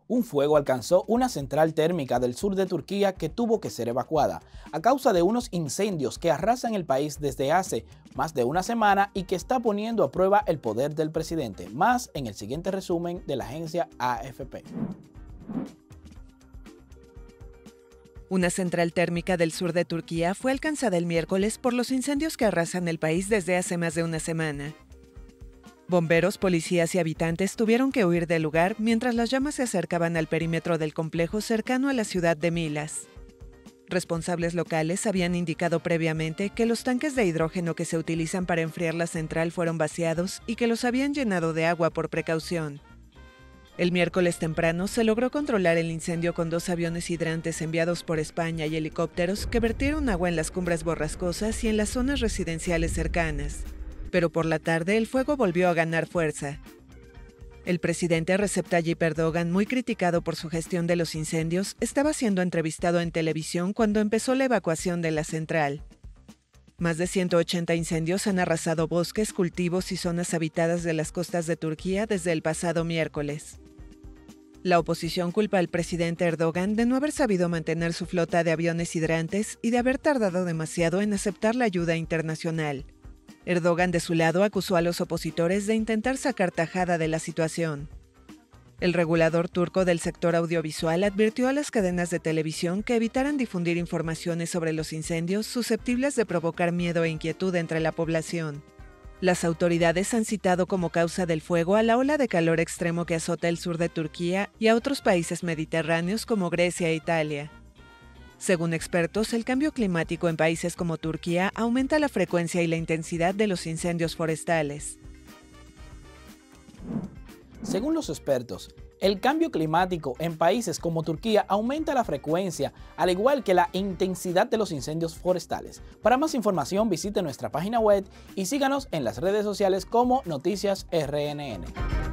Un fuego alcanzó una central térmica del sur de Turquía que tuvo que ser evacuada a causa de unos incendios que arrasan el país desde hace más de una semana y que está poniendo a prueba el poder del presidente. Más en el siguiente resumen de la agencia AFP. Una central térmica del sur de Turquía fue alcanzada el miércoles por los incendios que arrasan el país desde hace más de una semana. Bomberos, policías y habitantes tuvieron que huir del lugar mientras las llamas se acercaban al perímetro del complejo cercano a la ciudad de Milas. Responsables locales habían indicado previamente que los tanques de hidrógeno que se utilizan para enfriar la central fueron vaciados y que los habían llenado de agua por precaución. El miércoles temprano se logró controlar el incendio con 2 aviones hidrantes enviados por España y helicópteros que vertieron agua en las cumbres borrascosas y en las zonas residenciales cercanas. Pero por la tarde el fuego volvió a ganar fuerza. El presidente Recep Tayyip Erdogan, muy criticado por su gestión de los incendios, estaba siendo entrevistado en televisión cuando empezó la evacuación de la central. Más de 180 incendios han arrasado bosques, cultivos y zonas habitadas de las costas de Turquía desde el pasado miércoles. La oposición culpa al presidente Erdogan de no haber sabido mantener su flota de aviones hidrantes y de haber tardado demasiado en aceptar la ayuda internacional. Erdogan, de su lado, acusó a los opositores de intentar sacar tajada de la situación. El regulador turco del sector audiovisual advirtió a las cadenas de televisión que evitaran difundir informaciones sobre los incendios susceptibles de provocar miedo e inquietud entre la población. Las autoridades han citado como causa del fuego a la ola de calor extremo que azota el sur de Turquía y a otros países mediterráneos como Grecia e Italia. Según expertos, el cambio climático en países como Turquía aumenta la frecuencia y la intensidad de los incendios forestales. Según los expertos, el cambio climático en países como Turquía aumenta la frecuencia, al igual que la intensidad de los incendios forestales. Para más información, visite nuestra página web y síganos en las redes sociales como Noticias RNN.